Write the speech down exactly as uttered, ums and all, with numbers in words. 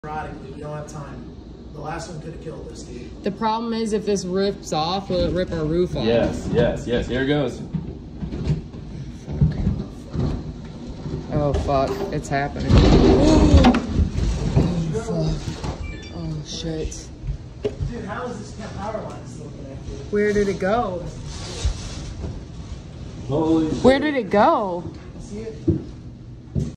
Radically, we don't have time. The last one could have killed us, dude. The problem is if this rips off, will it rip our roof off? Yes, yes, yes. Here it goes. Oh fuck, it's happening. Oh fuck. Oh shit. Dude, how is this power line still connected? Where did it go? Holy Where did it go? See it?